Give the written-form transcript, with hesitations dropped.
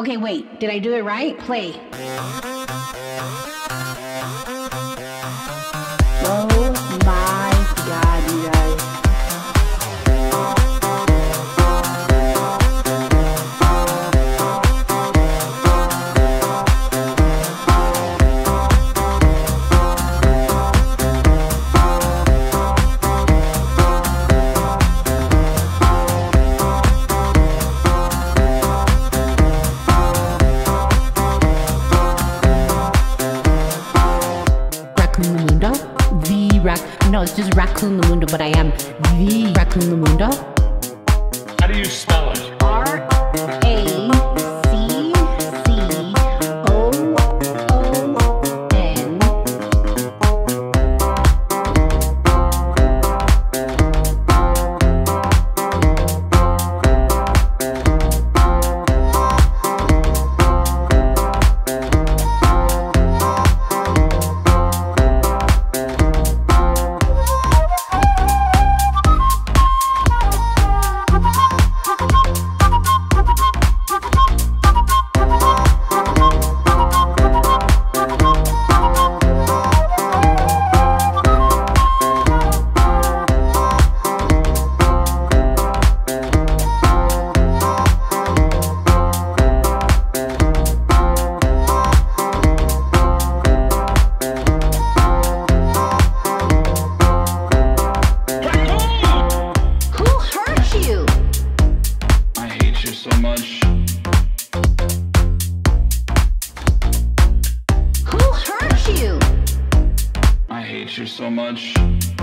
Okay, wait, did I do it right? Play. Oh my God, you guys. No, it's just Raccoon Lamundo, but I am the Raccoon Lamundo. How do you spell it? Racc. So much. Who hurt you? I hate you so much.